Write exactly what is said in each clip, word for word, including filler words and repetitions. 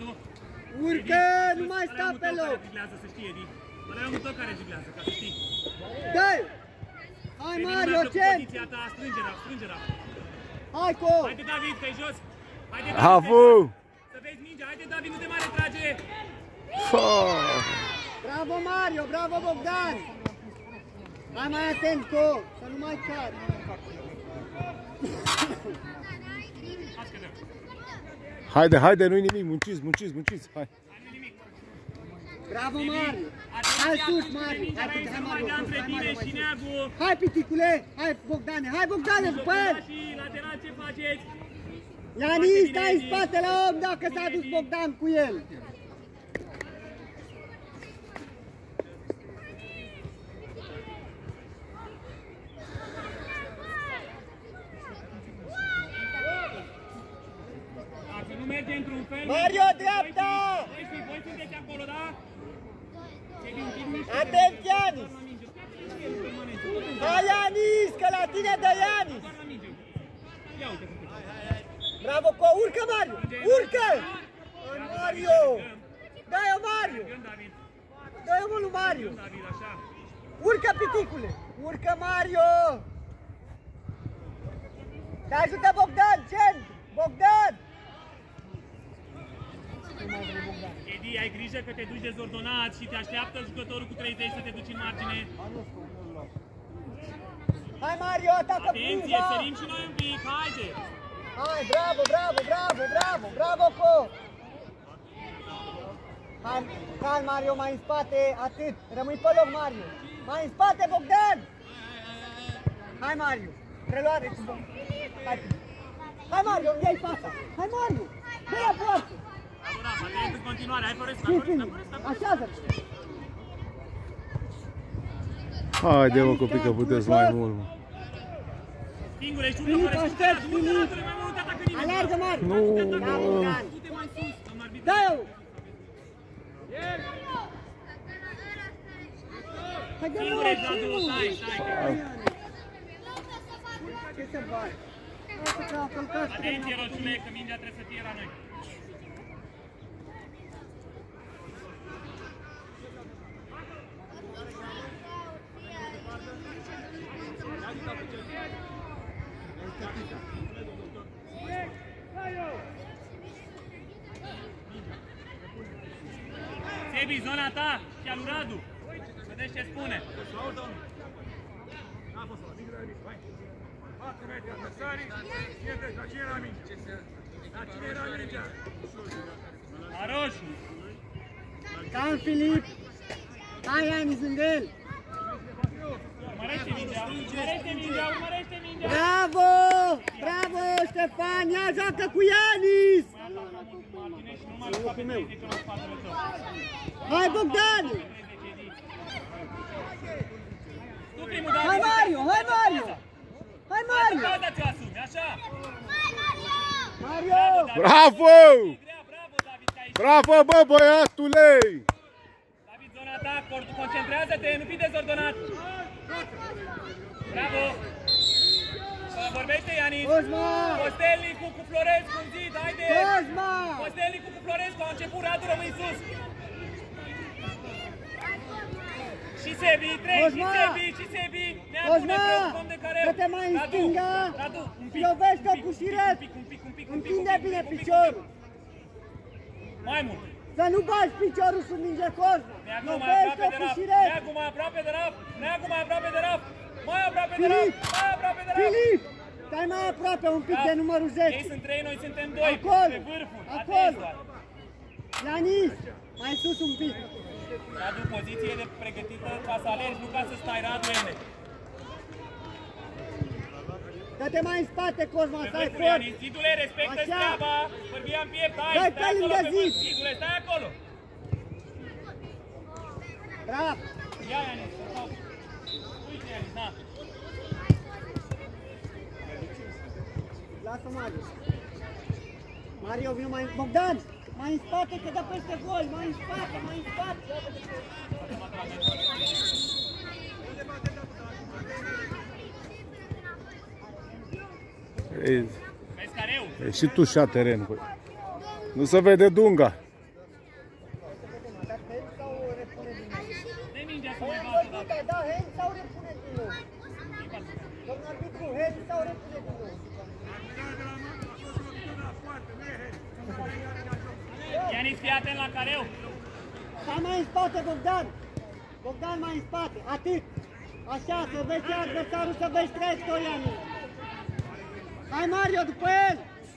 Radu. Urcă, nu mai sta pe loc. Să știe, Edi. Ăla e omul tău care jiglează, ca să știi. Dă-i! Hai, Mario, cent! Poziția ta, strângerea, strângerea. Hai, Co! Haide, David, că-i jos. Haide, Avu! Să vezi mingea, haide, David, nu te mai retrage. Bravo, Mario, bravo, Bogdan! Hai mai atent, Co, să nu mai cari. Haide, haide, nu-i nimic, munciți, munciți, munciți, hai. Bravo, Mario! Hai sus, Mario! Hai, hai, Mario, sus, hai, Mario, mai sus. Hai, piticule! Hai, Bogdane! Hai, Bogdane, după el! Lateral, ce faceți? Ianis, stai în spate la om dacă s-a dus Bogdan cu el! Nu merge într-un fel. Mario, dreapta! Voi sunteți acolo, da? Atent, Ianis! Hai, Ianis, că la tine dă Ianis! Bravo, Co! Urcă, Mario! Urcă! Mario! Dă-i-o, Mario! Dă-i-o, mă, lui Mario! Urcă, piticule! Urcă, Mario! Te ajută Bogdan, centru! Bogdan! Edi, ai grijă că te duci dezordonat și te așteaptă jucătorul cu treizeci să te duci în margine. Hai, Mario, atacă Atenție, prima! sărim și noi un pic, haide! Hai, bravo, bravo, bravo, bravo, bravo, Co! Hai, hai, Mario, mai în spate, atât, rămâi pe loc, Mario! Mai în spate, Bogdan! Hai, Mario, preluare cu Bogdan! Hai, hai, Mario, iei fața! Hai, Mario, dă-i-a poartă! Atent în continuare, hai, Forest, așează-te! Haide, mă, copii, că puteți mai mult, mă. Singur, ești Filip, unul, aștept, Filip! mai mult atacă nimeni. Alergă, Mario! Nu, mă! Du-te mai sus, domnul arbitru. Dă-i-o! Hai, dă-i-o, Singur ești, Radu, stai, stai. Ce se bate? Atenție, Roșule, că mingea trebuie să fie la noi. Sebi, zona ta și al lui Radu. Vedeți ce spune. Aroșu. Cam Filip. Hai, Ianis, lângă el. Urmărește mingea, urmărește mingea, urmărește mingea. Bravo! Bravo, Ștefan! Ia joacă cu Ianis! Hai, Bogdan! Hai, Mario! Hai, Mario! Hai, Mario! Mario! Bravo! Bravo, bă, băiatule! David, zona ta, concentrează-te, nu fi dezordonat! Bravo! Vorbește, Ianis! Cosma! Costelnicu cu Florescu în zid, haide! Cosma! Costelnicu cu Florescu, a început, Radu, rămâi sus! Și Sebi, trei, și Sebi, și Sebi! Cosma! Dă-te mai în stânga! Radu, un pic! Lovește-o cu șiret! Un pic, un pic, un pic! Întinde bine piciorul! Mai mult! Să nu bagi piciorul sub minge, Cosma! Neagu mai aproape de raf! Neagu mai aproape de raf! Neagu mai aproape de raf! Mai aproape de raf! Mai aproape de raf! Filip! Stai mai aproape un pic de numărul zece! Ei sunt trei, noi suntem doi! Acolo! Pe vârful! Acolo! Ianis! Mai sus un pic! Radu, poziție de pregătită ca să alergi, nu ca să stai, Radu, ele! Dă-te mai în spate, Cosma, stai fort! Zidule, respectă-ți treaba! Bărbia în piept, hai! Dai Stai acolo pe vârf! Zidule, stai acolo! Bravo! Ia, Ianis! Uite, Ianis, na! Lasă Mario! Mario, vine mai... Bogdan! Mai în spate, că dă peste gol! Mai în spate, mai în spate! Ei, e și tu și-a teren, băi. Nu se vede dunga. Ianis, fii atent la careu. Stai mai în spate, Bogdan! Bogdan mai în spate, atât! Așa, să vezi adversarul, să vezi trei-sto, Ianis! Hai, Mario, după el!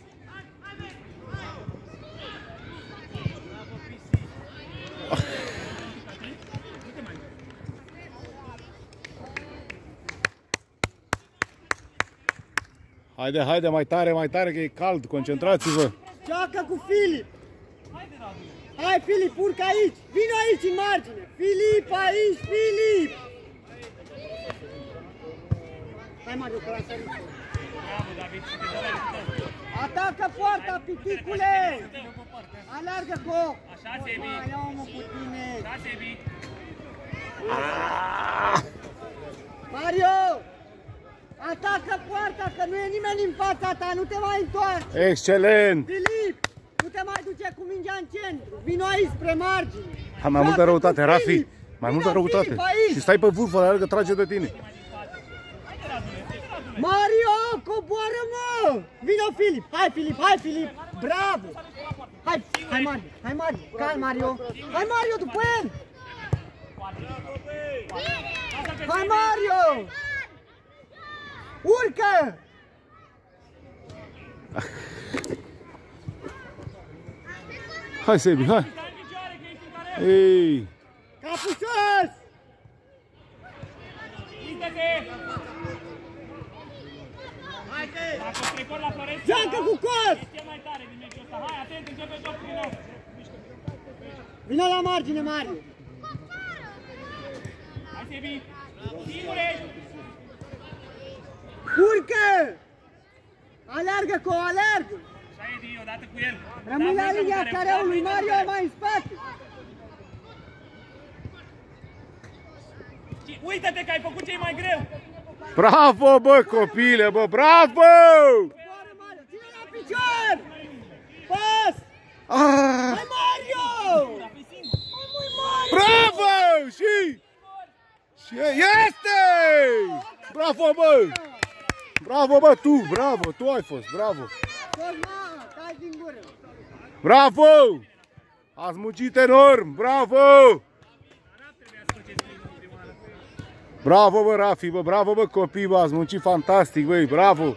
Haide, haide, mai tare, mai tare, că e cald, concentrați-vă! Joacă cu Filip! Hai, Filip, urcă aici! Vino aici, în margine! Filip, aici, Filip! Hai, Mario, că l-a sărit! Bravo, David, și te dă la luptă. Atacă poarta, piticule! Alergă cu! Așa, Sebi. Mai omul cu tine! Da, Sebi. Mario! Atacă poarta, că nu e nimeni în fața ta, nu te mai întoarce! Excelent! Filip! Nu te mai duce cu mingea în centru! Vino aici, spre margine! Hai, mai multă răutate, Rafi! Mai multă Vino, răutate! Filip, aici! Și stai pe vârf, alergă, trage de tine! Mario, coboară, mă! Vino, Filip! Hai, Filip, hai, Filip! Bravo! Hai, hai, Mario! Hai, Mario! Cal, Mario! Hai, Mario, după el! Hai, Mario! Urcă! Hai, Sebi, hai! Ei! Capul sus! Uite-te! Dacă trecor la Florența, Joacă cu cos! e mai tare din meciul ăsta. Hai, atent, începe jocul din nou. Vino la margine, Mario! Hai, Sebi. Singur ești. Urcă! Alergă cu alergă! Așa e, Dio, odată cu el. Rămâi la linia careului, Mario, mai în spate! Uită-te că ai făcut ce-i mai greu. Bravo, bă, copile, bă, bravo! Coboară, Mario, ține la picior! Pas! Ah, Hai, Mario! Hai, măi, Mario! bravo! Și... Și este! Bravo, bă! Bravo, bă, tu, bravo, tu ai fost, bravo! Cosma, stai din gură! Bravo! Ați muncit enorm, bravo! Bravo, bă, Rafi, bă, bravo, bă, copii, bă, ați muncit fantastic, băi, bravo!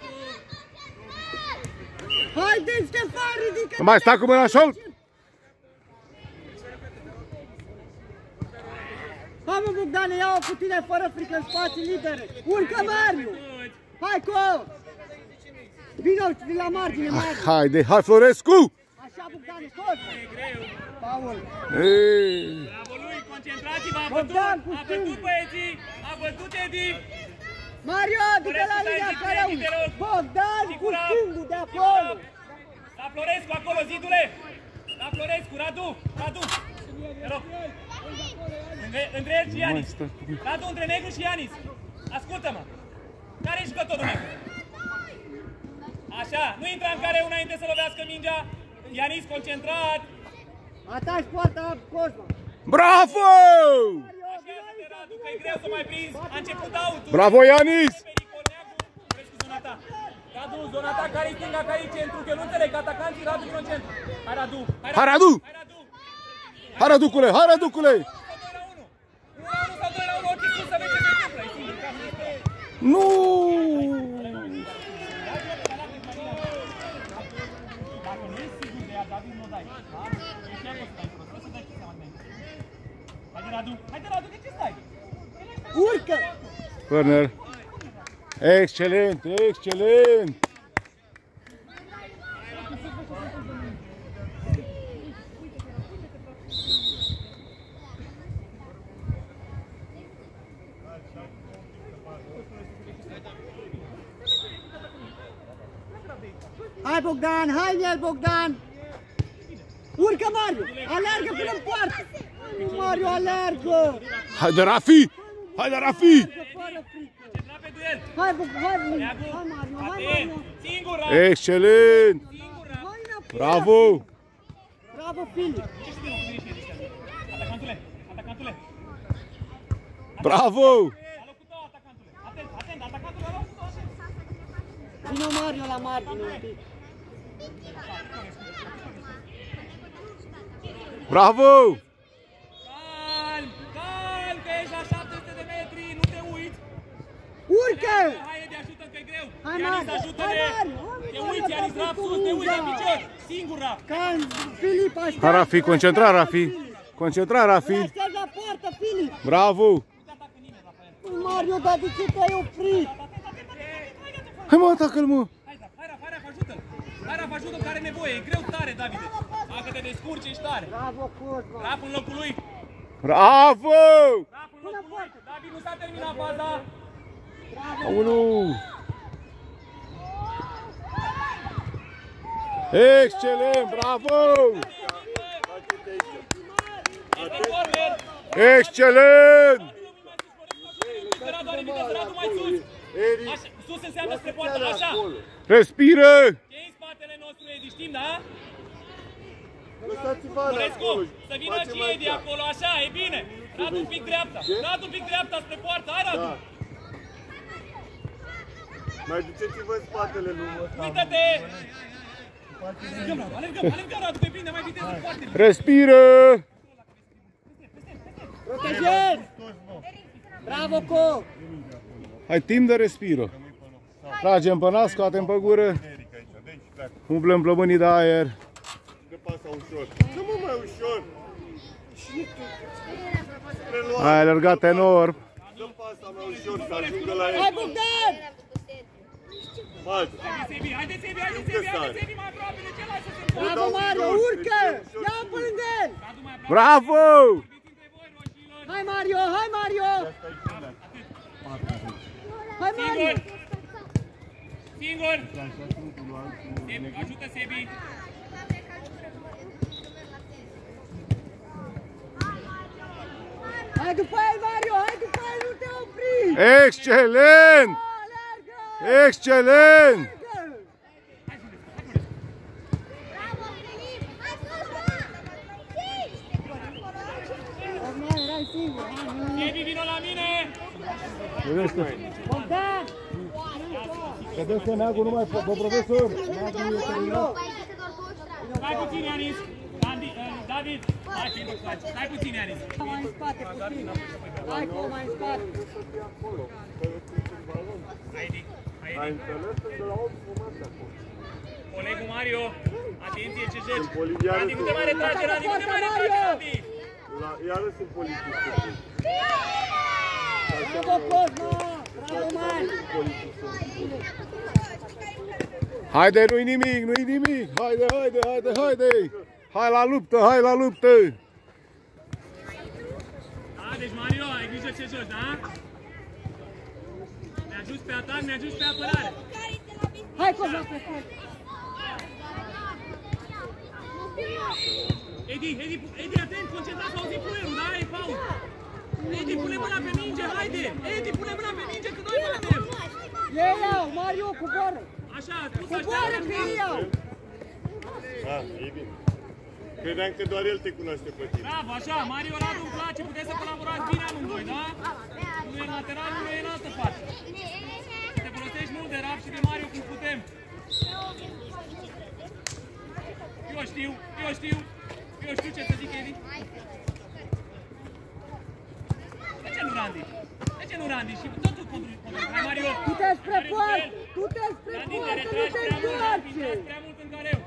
Haide, Ștefan, ridică! Mai stai cu mâna în șold? Hai, mă, Bogdane, ia-o cu tine fără frică în spații libere! Urcă, Mario! Hai, co! Vino la margine, Mario! Haide, hai, Florescu! Așa, Bogdane, scos! Paul! Ei. Bravo lui, concentrați-vă, a Bogdan, bătut, cu a bătut stâng. băieții, a bătut Edi. Mario, du-te la linia careului! Bogdan, cu stângul de acolo! La Florescu, acolo, zidule! La Florescu, Radu, Radu! Te rog! Între, între el și Ianis! Radu, între Negru și Ianis! Ascultă-mă! Care e jucătorul Negru? Așa, nu intra în care înainte să lovească mingea. Ianis, concentrat! Ataci poarta, Cosma! Bravo! Așează-te, Radu, că e greu să mai prinzi. A început autul. Bravo, Ianis! Pericol, Neagu. Florescu, zona ta. Radu, zona ta, care-i stânga, care-i centru? Că eu nu înțeleg, atacanții, Radu, vino în centru. Hai, Radu! Hai, Radu! Hai, Radu! Hai, Raducule, hai, Raducule! doi la unu! unu la unu sau doi la unu, ochii sus să vezi ce se întâmplă. E singur, ca să Nu! Dacă nu ești sigur de ea, David, nu o dai. Da? E chiar o să dai prost, o să dai ce seama de mine. Haide, Radu! Haide, Radu, de ce stai? Urcă! Corner. Excelent, excelent! Hai, Bogdan, hai în el, Bogdan! Urcă, Mario! Alergă până în poartă! Hai, Mario, alergă! Haide, Rafi! Haide, Rafi! Alergă fără frică! Centra pe duel. Hai, Bogdan, hai, hai, Neagu, Mario, hai, atent. Mario! Singur, Radu. Excelent! Singur, Radu. Hai înapoi! Bravo! Bravo, Filip! Ce știu, nu ești ăștia. Atacantule, atacantule. Bravo! La locul tău, atacantule. Atent, atent, atacantule, la locul tău, atent. Vino Mario la margine un pic! Bravo! Calm, calm, că ești la șapte sute de metri, nu te uiți. Urcă! Hai, Edi, ajută că e greu. Hai, Ianis, Mari! ajută-ne. Hai, Mari! Te uiți, Ianis, raf sus, te uiți la picior. Singur, raf. Calm, Filip, așteaptă! Hai, Rafi, concentrat, Rafi! Concentrat, Rafi! Aștept la poartă, Filip! Bravo! Mario, dar de ce te-ai oprit? Hai, mă, atacă-l, mă! Hai, Raf, hai, Raf, hai, Raf, ajută-l. Hai, Raf, ajută-l, că are nevoie. E greu tare, Davide. Dacă te descurci, ești tare. Bravo, Cosma! Raf în locul lui. Bravo! Raf în locul lui. David, nu s-a terminat faza. Unu! Excelent! Bravo! Este corner. Excelent! Radu are viteză, Radu mai sus. Așa, sus înseamnă spre poartă, așa. Respiră! E în spatele nostru, Edi, știm, da? Lăsați-vă Florescu, să vină și Edi acolo, așa, e bine. Radu un pic dreapta, Radu un pic dreapta spre poartă, hai, Radu. Mai duceți-vă în spatele lui ăsta. Uită-te! Alergăm, Radu, alergăm, alergăm, Radu, că e bine, mai viteză foarte bine. Respiră! Protejezi! Bravo, Co! Hai, timp de respiră. Tragem pe nas, scoatem pe gură. Umplem plămânii de aer. Dă pasa ușor. Nu mă mai ușor. Ai alergat enorm. Dă pasa mai ușor să ajungă la el. Hai, Bogdan! Magi. Haide, Sebi, haide, Sebi, haide, Sebi, haide, Sebi, mai aproape de celălalt să se întoarcă. Bravo, Mario, urcă! Ia-o pe lângă el! Radu mai aproape. Bravo! Dintre voi, roșiilor. Hai, Mario, hai, Mario! Hai, Mario! Singur! Sebi, ajută Sebi! Hai după el, Mario, hai după el, nu te opri! Excelent! Alergă! Excelent! Alergă! Bogdan, erai singur! Sebi, vino la mine! Bogdan! Vedeți că neagul nu mai pe profesor. Stai puțin, Ianis! Andy, uh, David! Hai, fi faci. Stai puțin, Ianis! Mai în spate, puțin! Hai, Co, mai în spate! Hai, hai, Ai înțeles? Sunt de la opt fumați acolo. colegul Mario! Atenție ce joci! Polivianul Andy, nu te mai retrage, Andy, nu te mai retrage, Andy! La- Iară sunt polițiști. Bravo, Cosma! Bravo, Mari! Haide, nu-i nimic, nu-i nimic. Haide, haide, haide, haide. Hai la luptă, hai la luptă. Da, deci Mario, ai grijă ce joci, da? Ne ajuți pe atac, ne ajuți pe apărare! Hai, Cosma, pe față! Edi, Edi, Edi, atent, concentrat, să auzi fluierul, da? E fault! Edi, pune mâna pe minge, haide! Edi, pune mâna pe minge, că noi batem! Ei iau, Mario, coboară! Așa, spus așa, Coboară, că ei iau! Ah, e bine. Credeam că doar el te cunoaște pe tine. bravo, așa, Mario, Radu, îmi place, puteți să colaborați bine amândoi, da? Unul e în lateral, unul e în altă parte. Te folosești mult de Raf și de Mario cum putem. Eu știu, eu știu, eu știu ce să zic, Edi. De ce nu Randy? De ce nu Randy? Și totul contra. Hai, Mario! Tu te spre poartă! Tu te spre Randy, te poartă, nu retragi te prea mult, Randy, întoarce! intrați prea mult în careu.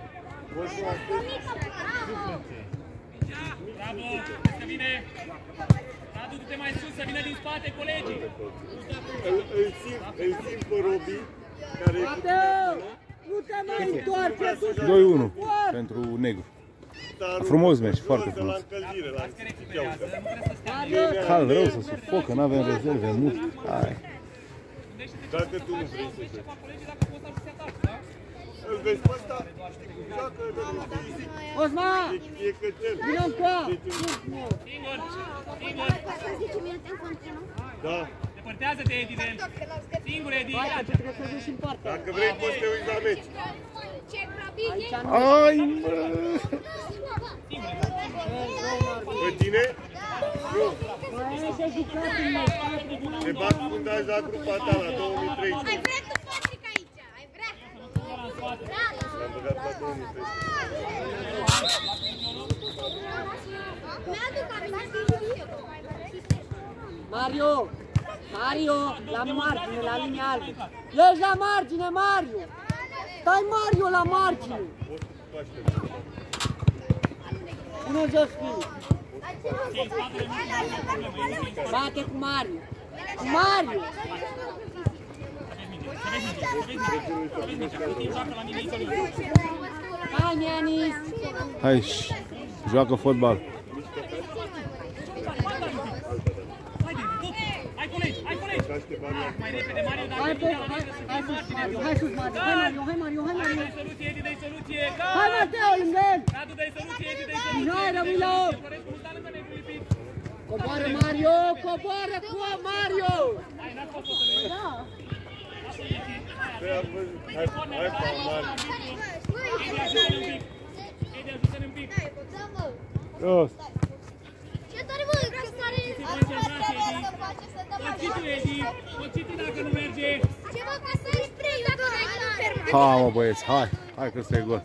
Bravo, să vine. Radu, du-te mai sus, să vină din spate colegii. Îl, îl simt, îl simt pe Robi, care e cu tine acolo. Nu te mai întoarce! doi unu pentru negru. Dar Frumos meci, foarte de la frumos. încălzire, la Că recuperează, nu trebuie să stea. Mario! Cal rău să sufocă, n-avem rezerve mult. Hai. Dacă tu nu vrei să Ce fac colegii dacă poți să se atacă, da? îl vezi pe ăsta, joacă de fizic, Cosma! e cățel. Vino încoa! Singur, singur. Da. Depărtează-te, Edi, de el. Singur, Edi, Hai, ia. că tu trebuie să duci în partea! Dacă vrei, poți să te uiți la meci. Aici nu! Ai, mă! Pe tine? Nu. Mai e de jucat în meci! Te bag fundaj la grupa ta la două mii treisprezece. Ai vrea tu, Patrick, aici? Ai vrea? L-am băgat la două mii treisprezece. Mario! Mario! La margine, la linia albă! Ești la margine, Mario! Stai, Mario, la margine! Pune-o jos, Filip! Bate cu Mario! Cu Mario! Hai, Nianis! Hai și joacă fotbal. Hai colegi, hai colegi! Mai repede, Mario, dacă Hai, vine hai, la hai sus, Mario, hai sus, Mario, hai, Mario, hai, Mario, hai, Mario! Dă-i soluție, Edi, dă-i soluție! Hai, Mateo, lângă el! Radu, dă-i soluție, Edi, dă-i soluție! Hai, rămâi la opt! Florescu, nu sta lângă negru lipit! Coboară, Mario, coboară cu Mario! Hai, n-ați fost să vezi! Da! Hai, hai, Mari. Edi, ajută-ne un pic! Edi, ajută-ne un pic! Jos. Ce tare, mă, că sare Pocitul, Edi! Pocitul dacă nu merge! Ce mă, că sare spre dacă n-ai nu fermă. Hai, mă, băieți, hai. Hai că ăsta e gol.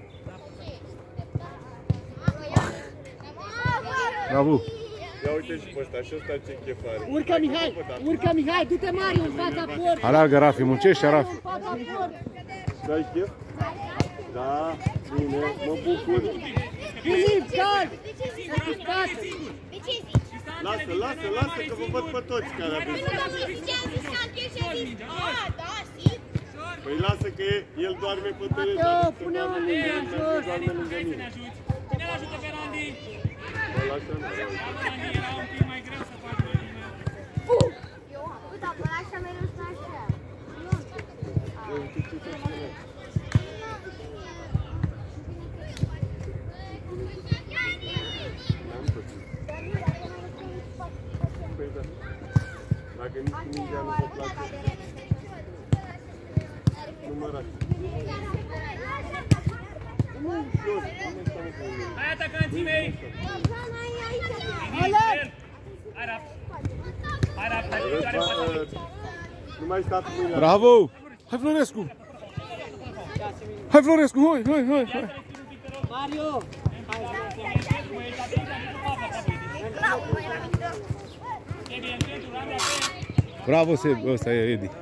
Bravo. Ia uite și pe ăsta, și ăsta ce chef are. Urcă, Mihai, urcă, Mihai, du-te, Mario, în fața porții! Alargă, Rafi, muncește, Rafi. În fața porții! Dai chef? Da, bine, mă bucur. Filip, cal! De ce zici? Lasă, lasă, lasă că vă văd pe toți care Păi aveți. nu, dar nu zice, am zis că am chef și am zis, a, da, sigur. Păi lasă că e- el doarme pe teren. Mateo, dar nu pune-o doarme în pe mine, teren, jos. doarme lângă Hai să ne mine. ajuți! Cine l-ajută pe Randy? Mă lasă, nu. Randy era un pic mai greu să facă linia. Eu, dar până așa mereu stă așa. Eu știu ce să spune. N-am pățit. Păi da. Dacă nici mingea nu vă place, numărați. Hai, atacanții mei! Alerg! Hai, rap! Hai, rap! Hai, Răzva- care poate? Nu mai stați mâinile. Bravo. Hai, Florescu. Hai, Florescu, hai, hai, hai, hai. Mario! Bravo, Seb, ăsta e Edi.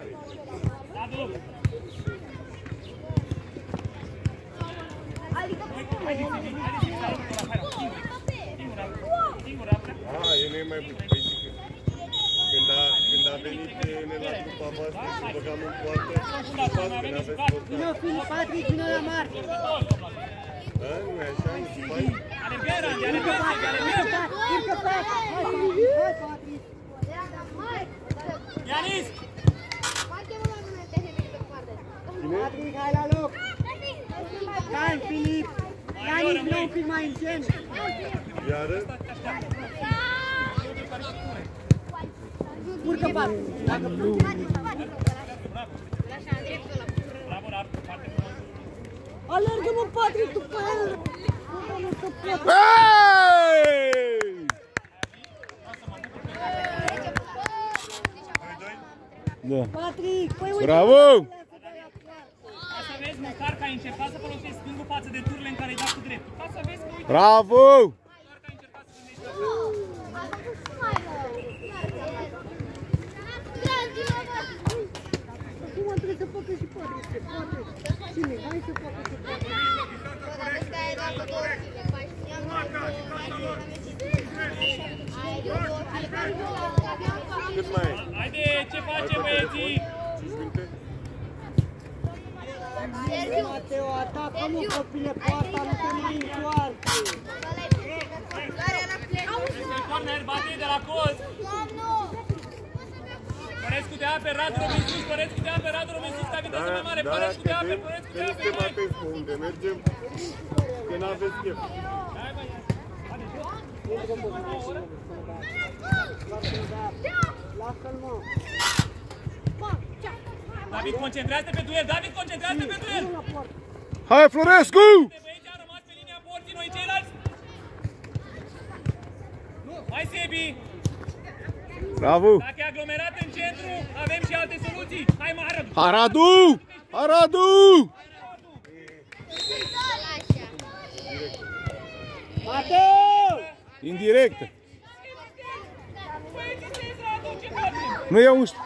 Ah, e nu e mai bun. Păi zic că când a, când a venit ne la grupa voastră și băgam în poartă, știți când aveți portar. Vino, Filip, Patrick, vino la margine! Da, nu e așa? Și mai... Alergă, Randy, alergă, Randy, alergă! Urcă, Patrick! Hai, Filip! Hai, Patrick! Ianis! Patrick, hai la loc! Hai, Filip! Ianis, vino un pic mai în centru! Iară? Urcă, Patrick! Dacă Bravo, rap, foarte frumos! alergă, mă, Patrick, tu pe el! Nu se poate! Hey! Da. Patrick, păi uite! Bravo! Ca să vezi măcar că ai încercat să folosești stângul față de tururile în care ai dat cu dreptul. Ca să vezi că uite, Bravo! doar că ai încercat să gândești așa. Acum trebuie să facă și Patrick, se poate! Cine? Hai să facă și Patrick! Cât mai e? Haide, ce facem, băieții? cinci minute? Mateo, atacă, mă, copile, poarta, nu te mai întoarce! Este corner, bate de la coz. Florescu de apă, Radu Robin sus, Florescu de apă, Radu Robin sus, ca viteză mai mare, Florescu de apă, Florescu de Că nu apă, suntem hai! atenți pe unde mergem, că n-aveți chef. Lasă-l, mă! David, concentrează-te pe duel, David, concentrează-te pe duel! Hai, Florescu! Băieții au rămas pe linia porții, noi ceilalți! Hai, Sebi! Bravo! Dacă e aglomerat în centru, avem și alte soluții! Hai, Maradu! Aradu! Aradu! Mateo! Indirect. Băieții, Nu e unsprezece.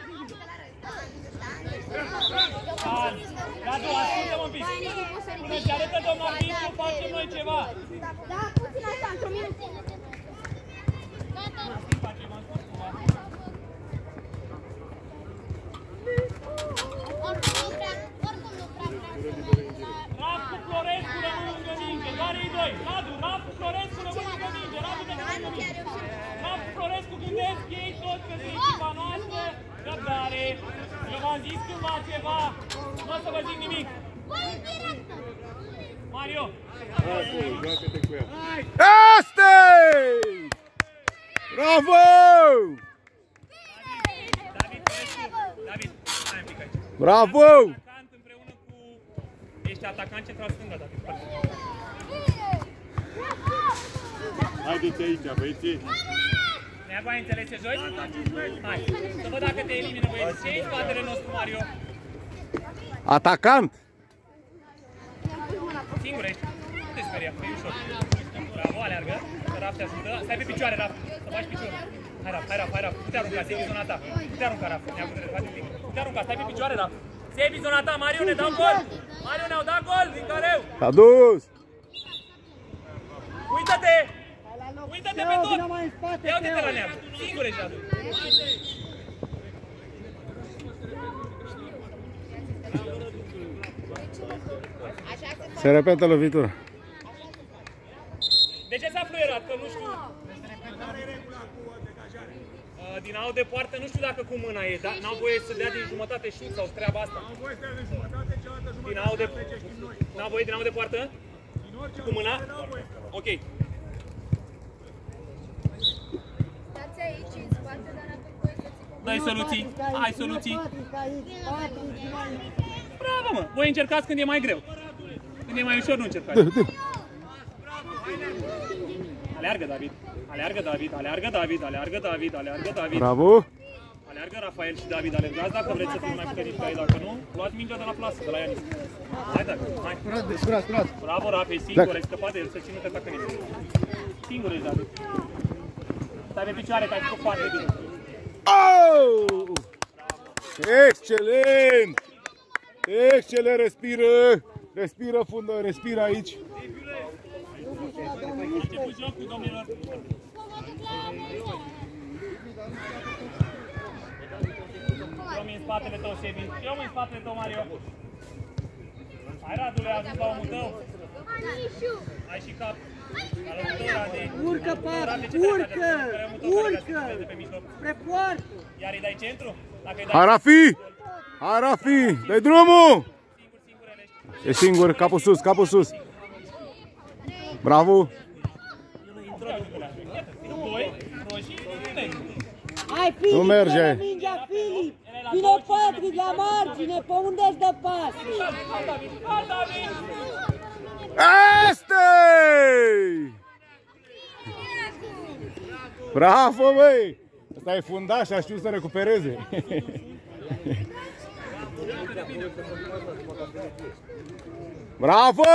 Radu, ascultă-mă un pic. Până ce arătă domnul arbitru, facem noi ceva. Da, puțin așa, într-o minut. Raf cu Florescu rămân lângă minge, doar ei doi. Radu, Raf cu Florescu rămân lângă minge. Radu de lângă minge. Raf cu Florescu gândesc ei tot că e echipa noastră. Răbdare. Eu v-am zis cândva ceva. Nu o să vă zic nimic. Mario. Joacă-te cu ea. Este! Bravo! David, David, stai un pic aici. Bravo! Atacant împreună cu... Ești atacant central stânga, David. Haideți aici, băieții. Neagu, ai înțeles ce joci? Hai, să văd dacă te elimină băieți. Ce-i în spatele nostru, Mario? Atacant! Singur ești. Nu te speria, e ușor. Bravo, aleargă. Raf te ajută. Stai pe picioare, Raf. Să faci piciorul. Hai, Raf, hai, Raf, hai, Raf. Nu te arunca, se iei zona ta. Nu te arunca, Raf. Ne-a putut face un pic. Nu te arunca, stai pe picioare, Raf. Se iei zona ta, Mario, ne dau gol. Mario, ne-au dat gol din careu. S-a dus! Uită-te! Uită-te pe tot! Vină mai în spate, Ia uite-te Teo. la neamă. Singur ești, Radu. Se repetă lovitura. De ce s-a fluierat? Că nu știu. Din au de poartă, nu știu dacă cu mâna e, dar n-au voie să dea din jumătate șut sau treaba asta. Din au de... N-au voie din au de poartă? Cu mâna? Ok. Dați aici, în spate, dar n-avem voie să ți Dai soluții, ai soluții. Patrick aici, Patrick aici. Bravo, mă! Voi încercați când e mai greu. Când e mai ușor, nu încercați. Aleargă, David. Aleargă, David. Aleargă, David. Aleargă, David. Aleargă, David. Bravo! Aleargă Rafael și David. Alergați dacă vreți să fiți mai puternici ca ei. Dacă nu, luați mingea de la plasă, de la Ianis. Hai, David. Hai. Curat, curat! Bravo, Rafa, e singur. Ai scăpat de el. Să ținut atacă în el. Singur ești, David. Stai pe picioare, că ai făcut foarte bine. Oh! Excelent! Excelent, respiră! Respiră fundă, respiră aici. Început jocul, domnilor. Eu mi în spatele tău, Sebi. Eu mi în spatele tău, Mario. Hai, Radule, a ajuns la omul tău. Ai și cap. Alăutura de... Urcă, Patrick, urcă! Urcă! Spre poartă! Iar îi dai centru? Dacă îi dai... Hai, Rafi! Hai, Rafi! Dă-i drumul! Singur, singur, elești. E singur, capul sus, capul sus. Bravo! Doi, roșii, negru. Hai, Filip, Nu merge. dă mingea, Filip! Vine Patrick la margine, pe unde-ți dă pas? Hai, David! Hai, David! Este! Bravo, băi! Ăsta e fundaș, a știut să recupereze. Bravo!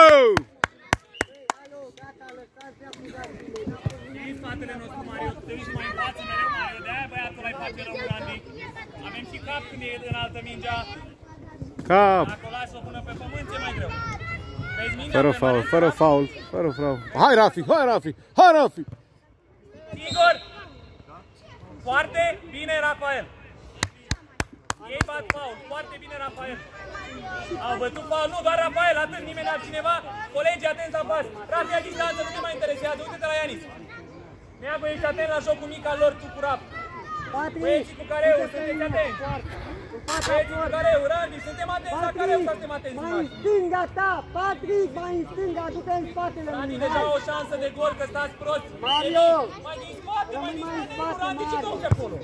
Din spatele nostru, Mario, te uiți mai în față mereu, Mario, de-aia băiatul ăla-i face rău Randy. Avem și cap când e în altă mingea. Cap! Dacă o lași-o până pe pământ, e mai greu. Vezi mingea Fără pe faul, mână, fără faul, fără faul. Hai, Rafi, hai, Rafi, hai, Rafi! Igor! Foarte bine, Rafael! Ei bat faul, foarte bine, Rafael! Au bătut faul, nu, doar Rafael, atât, nimeni altcineva. Colegii, atenți la pas. Rafi, a distanță, nu te mai interesează, uite-te la Ianis. Neagu, ești atent la jocul mic al lor, tu cu Raf. Băieții cu careu, sunteți atenți. Băieții cu careu, Randy, suntem atenți la careu, suntem atenți. Mai în stânga ta, Patrick, mai în stânga, du-te în spatele Randy, lui. deja o șansă de gol, că stați prosti. Mario! Mai din spate, mai din Mai în spate, spate, Randy, ce Mario. cauți acolo?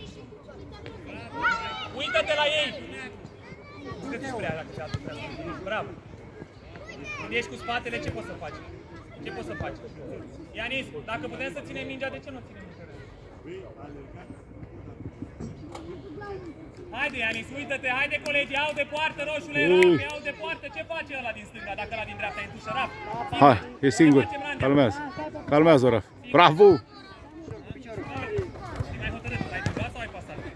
Uită-te la ei! Uite-te spre aia dacă ți-a adus. Bravo! Când ești cu spatele, ce poți să faci? Ce poți să faci? Ianis, dacă putem să ținem mingea, de ce nu ținem mingea? Haide, Ianis, uită-te, haide colegi, iau de poartă, roșule, Raf, iau de poartă, ce face ăla din stânga, dacă ăla din dreapta e întușă, Raf? Hai, e singur. Calmează. Calmează, Raf. Bravo! Și mai hotărât, ai dugat sau ai pasat?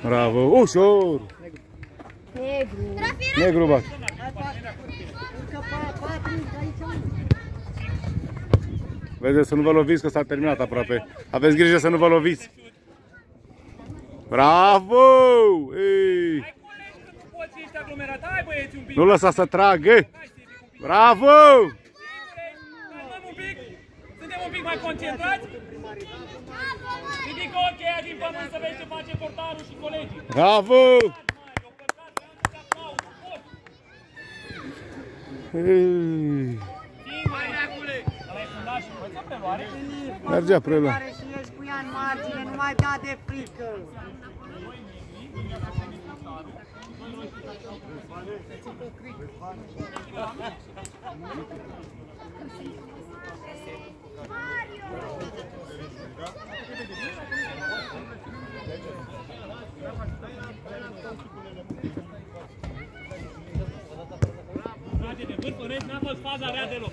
Bravo, ușor! Negru. Negru bat. Încă patru, aici. Vedeți să nu vă loviți că s-a terminat aproape. Aveți grijă să nu vă loviți. Bravo! Ei. Hai colegi că tu poți, ești aglomerat. Hai băieți un pic. Nu lăsa să tragă! Bravo! Calmăm un pic. Suntem un pic mai concentrați. Ridică ocheia din pământ să vezi ce face portarul și colegii. Bravo! Ei. Mergea preluat. Care și ești cu ea în margine, nu mai da de frică. Frate, de vârf în rest n-a fost faza rea deloc.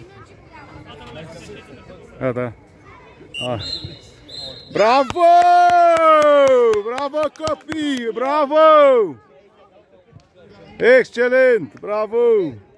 Da, da. Ah. Bravo! Bravo copii! Bravo! Excelent! Bravo!